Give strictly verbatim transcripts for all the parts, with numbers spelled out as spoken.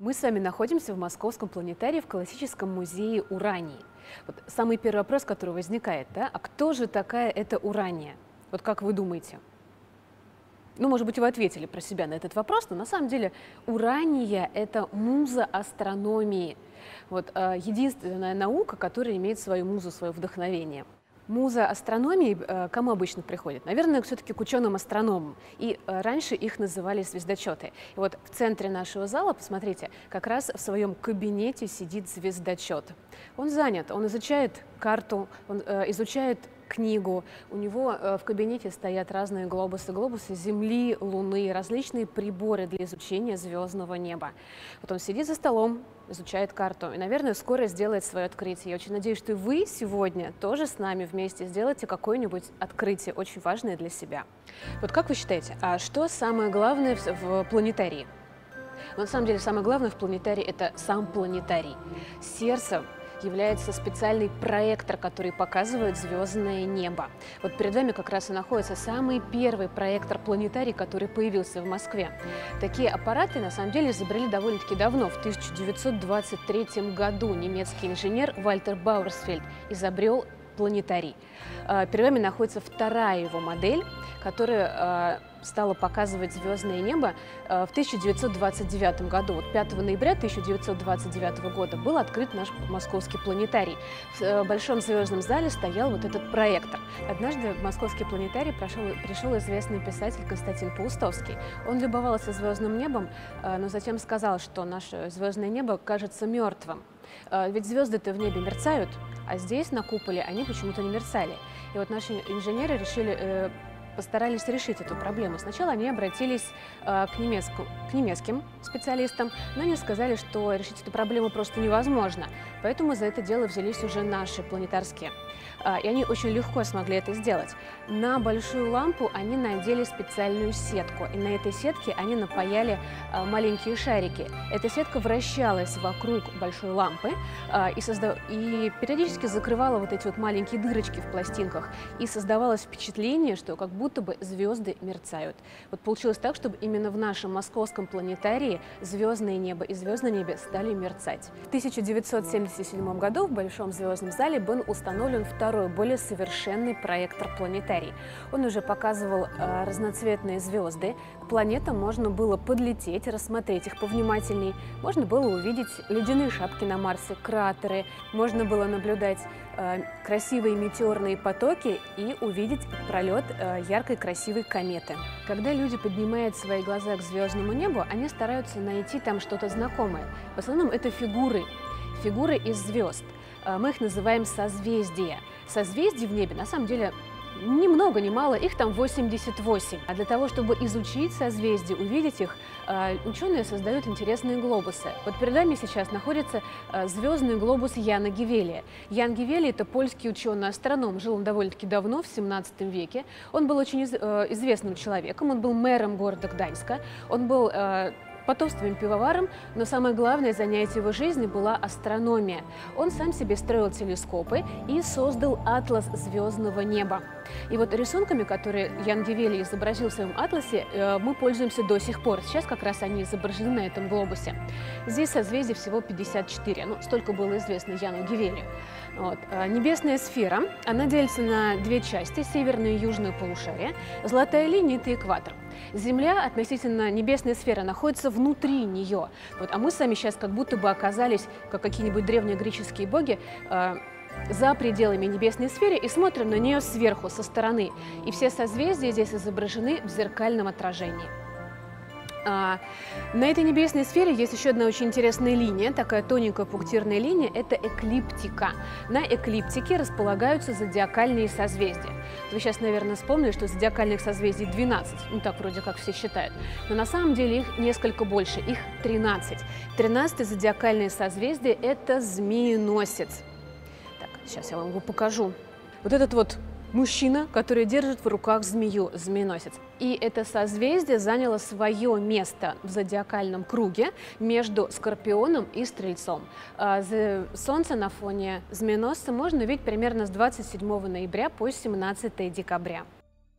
Мы с вами находимся в Московском планетарии в классическом музее Урании. Вот самый первый вопрос, который возникает, да, а кто же такая эта Урания? Вот как вы думаете? Ну, может быть, вы ответили про себя на этот вопрос, но на самом деле Урания – это муза астрономии. Вот, э, единственная наука, которая имеет свою музу, свое вдохновение. Муза астрономии э, кому обычно приходит? Наверное, все-таки к ученым-астрономам. И э, раньше их называли звездочеты. И вот в центре нашего зала, посмотрите, как раз в своем кабинете сидит звездочет. Он занят, он изучает карту, он э, изучает книгу. У него э, в кабинете стоят разные глобусы, глобусы Земли, Луны, различные приборы для изучения звездного неба. Вот он сидит за столом, изучает карту и, наверное, скоро сделает свое открытие. Я очень надеюсь, что вы сегодня тоже с нами вместе сделаете какое-нибудь открытие, очень важное для себя. Вот как вы считаете, а что самое главное в, в планетарии? Но на самом деле самое главное в планетарии – это сам планетарий. Сердцем является специальный проектор, который показывает звездное небо. Вот перед вами как раз и находится самый первый проектор-планетарий, который появился в Москве. Такие аппараты на самом деле изобрели довольно-таки давно. В тысяча девятьсот двадцать третьем году немецкий инженер Вальтер Бауэрсфельд изобрел планетарий. Перед вами находится вторая его модель, которая стала показывать звездное небо в тысяча девятьсот двадцать девятом году. Вот пятого ноября тысяча девятьсот двадцать девятого года был открыт наш московский планетарий. В большом звездном зале стоял вот этот проектор. Однажды в московский планетарий пришел, пришел известный писатель Константин Паустовский. Он любовался звездным небом, но затем сказал, что наше звездное небо кажется мертвым. Ведь звезды-то в небе мерцают, а здесь на куполе они почему-то не мерцали. И вот наши инженеры решили э, постарались решить эту проблему. Сначала они обратились э, к, немецку, к немецким специалистам, но они сказали, что решить эту проблему просто невозможно. Поэтому за это дело взялись уже наши планетарские. Э, и они очень легко смогли это сделать. На большую лампу они надели специальную сетку. И на этой сетке они напаяли э, маленькие шарики. Эта сетка вращалась вокруг большой лампы э, и, созда... и периодически закрывала вот эти вот маленькие дырочки в пластинках. И создавалось впечатление, что как будто будто бы звезды мерцают. Вот получилось так, чтобы именно в нашем московском планетарии звездное небо и звездное небо стали мерцать. В тысяча девятьсот семьдесят седьмом году в Большом звездном зале был установлен второй, более совершенный проектор-планетарий. Он уже показывал э, разноцветные звезды. К планетам можно было подлететь, рассмотреть их повнимательней. Можно было увидеть ледяные шапки на Марсе, кратеры. Можно было наблюдать э, красивые метеорные потоки и увидеть пролет э, яркой красивой кометы. Когда люди поднимают свои глаза к звездному небу, они стараются найти там что-то знакомое. В основном это фигуры, фигуры из звезд. Мы их называем созвездия. Созвездий в небе на самом деле ни много ни мало, их там восемьдесят восемь. А для того, чтобы изучить созвездия, увидеть их, ученые создают интересные глобусы. Вот перед нами сейчас находится звездный глобус Яна Гевелия. Ян Гевелий – это польский ученый-астроном. Жил он довольно-таки давно, в семнадцатом веке. Он был очень известным человеком, он был мэром города Гданьска, он был потомственным пивоваром, но самое главное занятие его жизни была астрономия. Он сам себе строил телескопы и создал атлас звездного неба. И вот рисунками, которые Ян Гевелий изобразил в своем атласе, мы пользуемся до сих пор. Сейчас как раз они изображены на этом глобусе. Здесь созвездий всего пятьдесят четыре, ну, столько было известно Яну Гевелию. Вот. Небесная сфера, она делится на две части, северное и южное полушарие. Золотая линия – это экватор. Земля относительно небесной сферы находится внутри нее. Вот, а мы с вами сейчас как будто бы оказались, как какие-нибудь древнегреческие боги, э, за пределами небесной сферы и смотрим на нее сверху, со стороны. И все созвездия здесь изображены в зеркальном отражении. А, на этой небесной сфере есть еще одна очень интересная линия, такая тоненькая пунктирная линия, это эклиптика. На эклиптике располагаются зодиакальные созвездия. Вы сейчас, наверное, вспомнили, что зодиакальных созвездий двенадцать, ну так вроде как все считают, но на самом деле их несколько больше, их тринадцать. тринадцатое зодиакальное созвездие – это Змееносец. Так, сейчас я вам его покажу. Вот этот вот мужчина, который держит в руках змею, змееносец. И это созвездие заняло свое место в зодиакальном круге между Скорпионом и Стрельцом. Солнце на фоне змееносца можно увидеть примерно с двадцать седьмого ноября по семнадцатое декабря.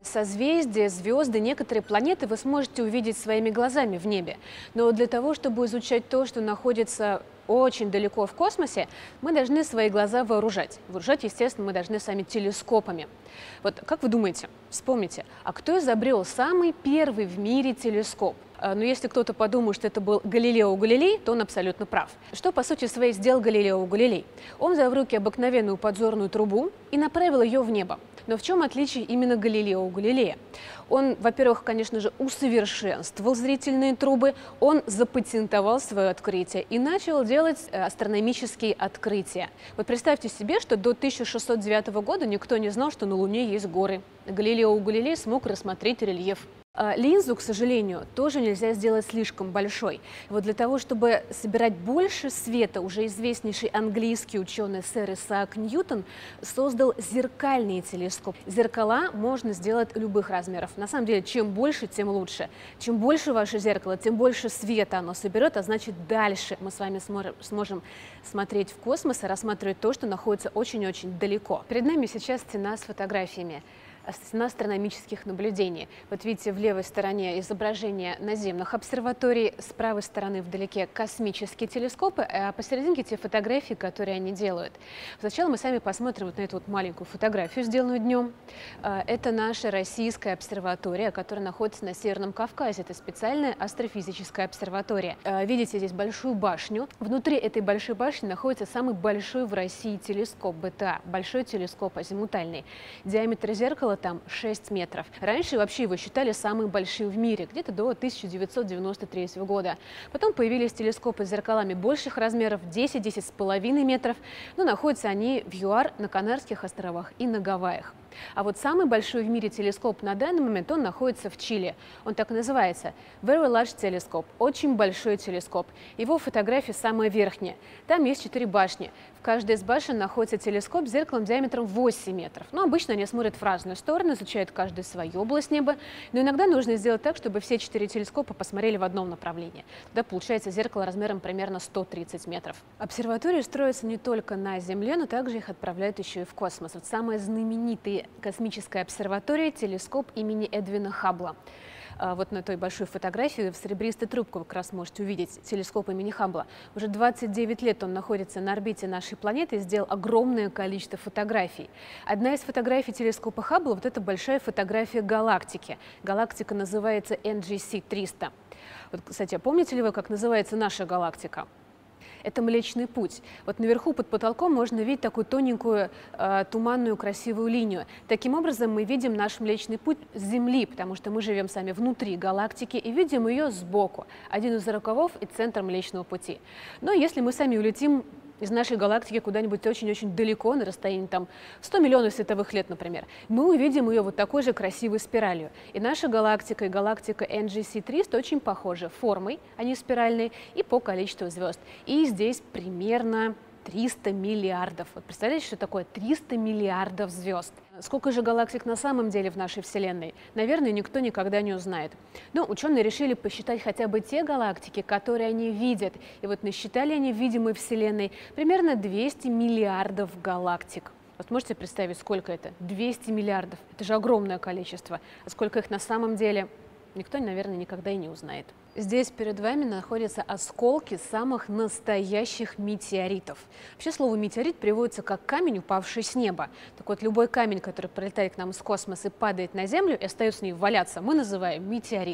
Созвездия, звезды, некоторые планеты вы сможете увидеть своими глазами в небе. Но для того, чтобы изучать то, что находится очень далеко в космосе, мы должны свои глаза вооружать. Вооружать, естественно, мы должны сами телескопами. Вот как вы думаете, вспомните, а кто изобрел самый первый в мире телескоп? Но если кто-то подумает, что это был Галилео Галилей, то он абсолютно прав. Что, по сути своей, сделал Галилео Галилей? Он взял в руки обыкновенную подзорную трубу и направил ее в небо. Но в чем отличие именно Галилео Галилея? Он, во-первых, конечно же, усовершенствовал зрительные трубы, он запатентовал свое открытие и начал делать астрономические открытия. Вот представьте себе, что до тысяча шестьсот девятого года никто не знал, что на Луне есть горы. Галилео Галилей смог рассмотреть рельеф. Линзу, к сожалению, тоже нельзя сделать слишком большой. Вот для того, чтобы собирать больше света, уже известнейший английский ученый сэр Исаак Ньютон создал зеркальный телескоп. Зеркала можно сделать любых размеров. На самом деле, чем больше, тем лучше. Чем больше ваше зеркало, тем больше света оно соберет, а значит, дальше мы с вами сможем смотреть в космос и рассматривать то, что находится очень-очень далеко. Перед нами сейчас стена с фотографиями. Стена астрономических наблюдений. Вот видите, в левой стороне изображение наземных обсерваторий, с правой стороны вдалеке космические телескопы, а посерединке те фотографии, которые они делают. Сначала мы сами посмотрим вот на эту вот маленькую фотографию, сделанную днем. Это наша российская обсерватория, которая находится на Северном Кавказе. Это специальная астрофизическая обсерватория. Видите здесь большую башню. Внутри этой большой башни находится самый большой в России телескоп БТА, большой телескоп азимутальный. Диаметр зеркала там шесть метров. Раньше вообще его считали самым большим в мире, где-то до тысяча девятьсот девяносто третьего года. Потом появились телескопы с зеркалами больших размеров, десять-десять с половиной метров, но находятся они в ЮАР, на Канарских островах и на Гавайях. А вот самый большой в мире телескоп на данный момент, он находится в Чили. Он так и называется – Very Large Telescope, очень большой телескоп. Его фотография самая верхняя. Там есть четыре башни. В каждой из башен находится телескоп с зеркалом диаметром восемь метров. Но обычно они смотрят в разные стороны, изучают каждую свою область неба. Но иногда нужно сделать так, чтобы все четыре телескопа посмотрели в одном направлении. Тогда получается зеркало размером примерно сто тридцать метров. Обсерватории строятся не только на Земле, но также их отправляют еще и в космос. Вот самая знаменитая космическая обсерватория – телескоп имени Эдвина Хаббла. Вот на той большой фотографии в серебристой трубке вы как раз можете увидеть телескоп имени Хаббла. Уже двадцать девять лет он находится на орбите нашей планеты и сделал огромное количество фотографий. Одна из фотографий телескопа Хаббла – вот эта большая фотография галактики. Галактика называется эн джи си триста. Вот, кстати, помните ли вы, как называется наша галактика? Это Млечный Путь. Вот наверху под потолком можно видеть такую тоненькую, э, туманную, красивую линию. Таким образом, мы видим наш Млечный Путь с Земли, потому что мы живем сами внутри галактики и видим ее сбоку. Один из рукавов и центр Млечного Пути. Но если мы сами улетим из нашей галактики куда-нибудь очень-очень далеко, на расстоянии там сто миллионов световых лет, например, мы увидим ее вот такой же красивой спиралью. И наша галактика, и галактика эн джи си триста очень похожи формой, они спиральные, и по количеству звезд. И здесь примерно триста миллиардов. Вот представляете, что такое триста миллиардов звезд? Сколько же галактик на самом деле в нашей Вселенной? Наверное, никто никогда не узнает. Но ученые решили посчитать хотя бы те галактики, которые они видят. И вот насчитали они в видимой Вселенной примерно двести миллиардов галактик. Вот можете представить, сколько это? двести миллиардов. Это же огромное количество. А сколько их на самом деле? Никто, наверное, никогда и не узнает. Здесь перед вами находятся осколки самых настоящих метеоритов. Вообще слово «метеорит» переводится как «камень, упавший с неба». Так вот, любой камень, который прилетает к нам из космоса и падает на Землю и остается с ней валяться, мы называем метеорит.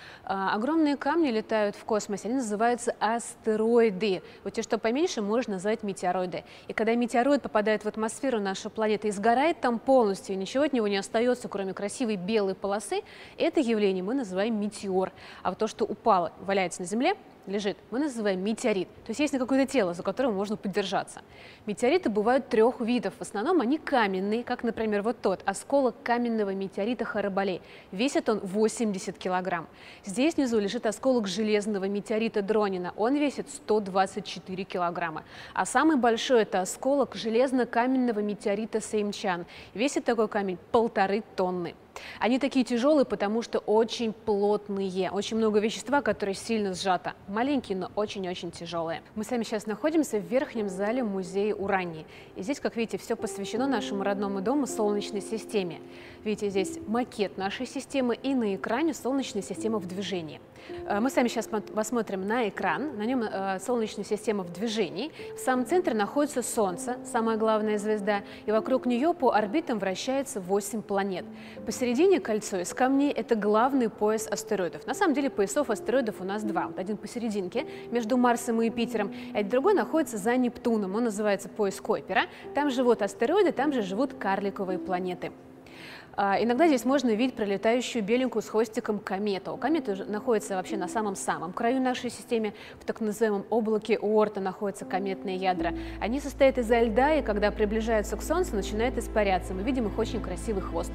А, огромные камни летают в космосе, они называются астероиды. Вот те, что поменьше, можно назвать метеороиды. И когда метеороид попадает в атмосферу нашей планеты и сгорает там полностью, и ничего от него не остается, кроме красивой белой полосы, это явление мы называем метеор. А вот то, что упало, валяется на Земле, лежит, мы называем метеорит. То есть есть какое-то тело, за которым можно подержаться. Метеориты бывают трех видов. В основном они каменные, как, например, вот тот осколок каменного метеорита Харабали. Весит он восемьдесят килограмм. Здесь внизу лежит осколок железного метеорита Дронина. Он весит сто двадцать четыре килограмма. А самый большой – это осколок железно-каменного метеорита Сеймчан. Весит такой камень полторы тонны. Они такие тяжелые, потому что очень плотные, очень много вещества, которое сильно сжато. Маленькие, но очень-очень тяжелые. Мы с вами сейчас находимся в верхнем зале музея Урании. И здесь, как видите, все посвящено нашему родному дому Солнечной системе. Видите, здесь макет нашей системы, и на экране Солнечная система в движении. Мы с вами сейчас посмотрим на экран, на нем Солнечная система в движении. В самом центре находится Солнце, самая главная звезда, и вокруг нее по орбитам вращается восемь планет. Посередине кольцо из камней – это главный пояс астероидов. На самом деле поясов астероидов у нас два. Вот один посерединке, между Марсом и Юпитером, а другой находится за Нептуном. Он называется пояс Койпера. Там живут астероиды, там же живут карликовые планеты. Иногда здесь можно видеть пролетающую беленькую с хвостиком комету. Комета находится вообще на самом-самом краю нашей системы. В так называемом облаке Уорта находятся кометные ядра. Они состоят из льда, и когда приближаются к Солнцу, начинают испаряться. Мы видим их очень красивый хвост.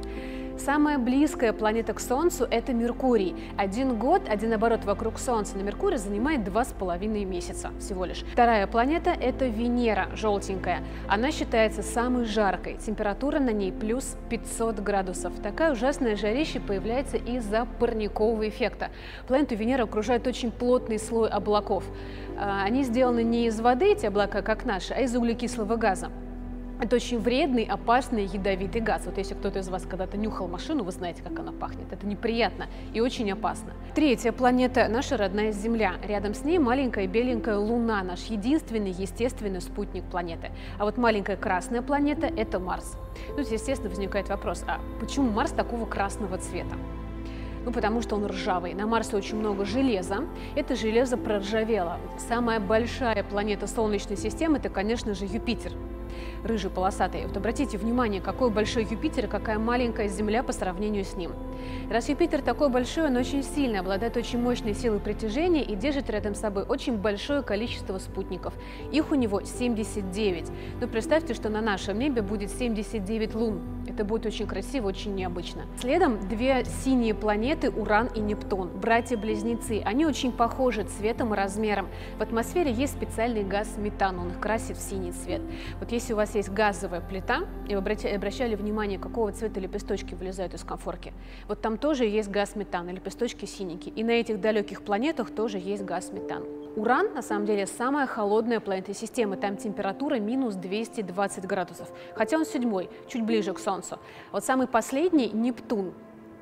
Самая близкая планета к Солнцу – это Меркурий. Один год, один оборот вокруг Солнца на Меркурии занимает два с половиной месяца всего лишь. Вторая планета – это Венера, желтенькая. Она считается самой жаркой. Температура на ней плюс пятьсот градусов. Такая ужасная жарища появляется из-за парникового эффекта. Планету Венера окружает очень плотный слой облаков. Они сделаны не из воды, эти облака, как наши, а из углекислого газа. Это очень вредный, опасный, ядовитый газ. Вот если кто-то из вас когда-то нюхал машину, вы знаете, как она пахнет. Это неприятно и очень опасно. Третья планета – наша родная Земля. Рядом с ней маленькая беленькая Луна, наш единственный естественный спутник планеты. А вот маленькая красная планета – это Марс. Ну, естественно, возникает вопрос, а почему Марс такого красного цвета? Ну, потому что он ржавый. На Марсе очень много железа. Это железо проржавело. Самая большая планета Солнечной системы – это, конечно же, Юпитер. Рыжий, полосатый. Вот обратите внимание, какой большой Юпитер и какая маленькая Земля по сравнению с ним. Раз Юпитер такой большой, он очень сильный, обладает очень мощной силой притяжения и держит рядом с собой очень большое количество спутников. Их у него семьдесят девять. Но представьте, что на нашем небе будет семьдесят девять лун. Это будет очень красиво, очень необычно. Следом две синие планеты Уран и Нептун, братья-близнецы. Они очень похожи цветом и размером. В атмосфере есть специальный газ метан, он их красит в синий цвет. Вот если у вас есть газовая плита, и вы обращали внимание, какого цвета лепесточки вылезают из конфорки, вот там тоже есть газ метан, и лепесточки синенькие. И на этих далеких планетах тоже есть газ метан. Уран, на самом деле, самая холодная планета системы, там температура минус двести двадцать градусов, хотя он седьмой, чуть ближе к Солнцу. Вот самый последний – Нептун.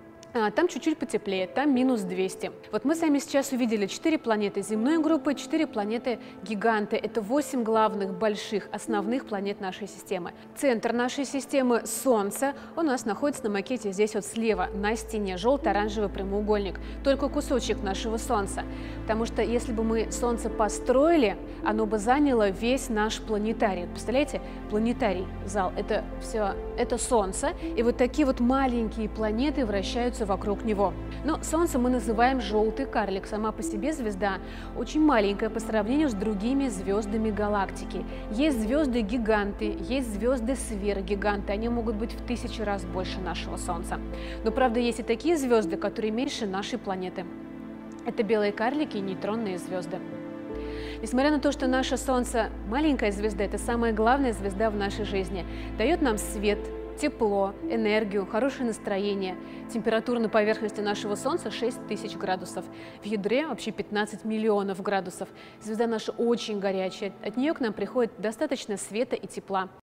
Там чуть-чуть потеплее, там минус двести. Вот мы с вами сейчас увидели четыре планеты земной группы, четыре планеты гиганты. Это восемь главных, больших, основных планет нашей системы. Центр нашей системы – Солнце. Он у нас находится на макете здесь вот слева, на стене, желто-оранжевый прямоугольник. Только кусочек нашего Солнца. Потому что если бы мы Солнце построили, оно бы заняло весь наш планетарий. Представляете, планетарий, зал – это все, это Солнце. И вот такие вот маленькие планеты вращаются вокруг него. Но Солнце мы называем желтый карлик. Сама по себе звезда очень маленькая по сравнению с другими звездами галактики. Есть звезды-гиганты, есть звезды-сверхгиганты. Они могут быть в тысячи раз больше нашего Солнца. Но, правда, есть и такие звезды, которые меньше нашей планеты. Это белые карлики и нейтронные звезды. Несмотря на то, что наше Солнце маленькая звезда, это самая главная звезда в нашей жизни, дает нам свет, тепло, энергию, хорошее настроение. Температура на поверхности нашего Солнца шесть тысяч градусов. В ядре вообще пятнадцать миллионов градусов. Звезда наша очень горячая. От нее к нам приходит достаточно света и тепла.